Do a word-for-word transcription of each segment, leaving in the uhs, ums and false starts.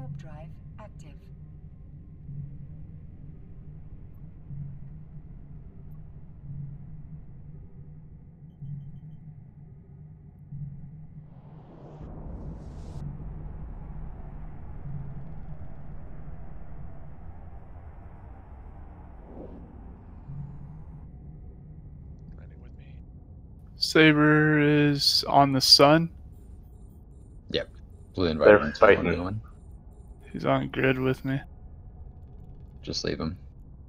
warp drive active. Saber is on the sun. Yep. Blue environment's the one going. He's on grid with me. Just leave him.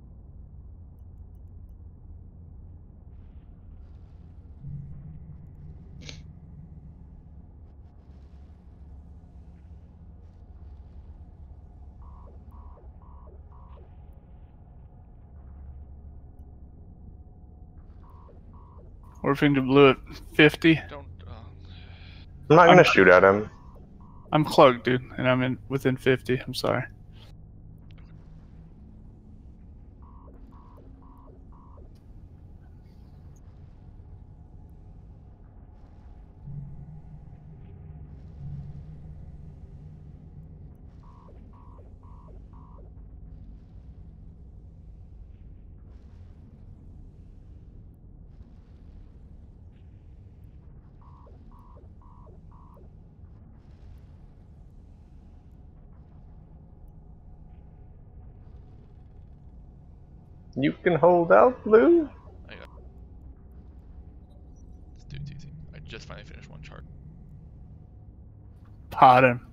Morphing to blue at fifty. Don't. Uh... I'm not gonna I'm, shoot at him. I'm cloaked, dude, and I'm in within fifty. I'm sorry. You can hold out, Blue? I got... Let's do T C. I just finally finished one chart. Pot him.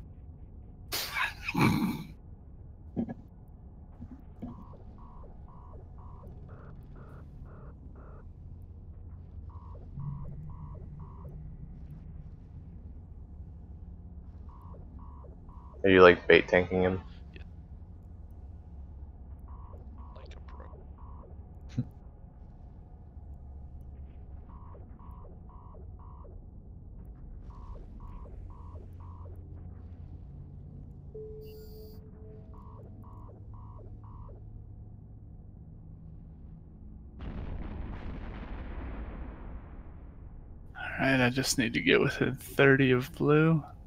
Are you like bait tanking him? Yeah. Like a pro. Alright, I just need to get within thirty of blue.